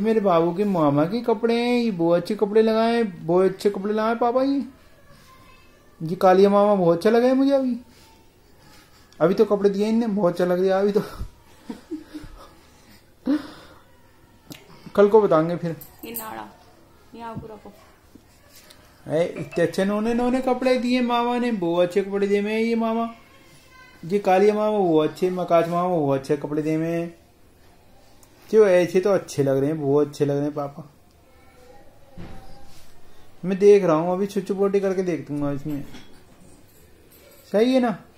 मेरे बाबू के मामा के कपड़े हैं, ये बहुत अच्छे कपड़े लगाए, बहुत अच्छे कपड़े लगाए पापा। ये कालिया मामा बहुत अच्छा लगा है मुझे। अभी तो कपड़े दिए इनने, बहुत अच्छा लग गया अभी तो। कल को बताएंगे फिर। ये नाड़ा यहाँ पूरा को इतने अच्छे नोने कपड़े दिए मामा ने, बहुत अच्छे कपड़े दिए मैं। ये मामा, ये कालिया मामा वो अच्छे, मकाच मामा वो अच्छे कपड़े दिए मैं। जो ऐसे तो अच्छे लग रहे हैं, बहुत अच्छे लग रहे हैं पापा। मैं देख रहा हूँ अभी, छुच्चू पोटी करके देख दूंगा इसमें। सही है ना।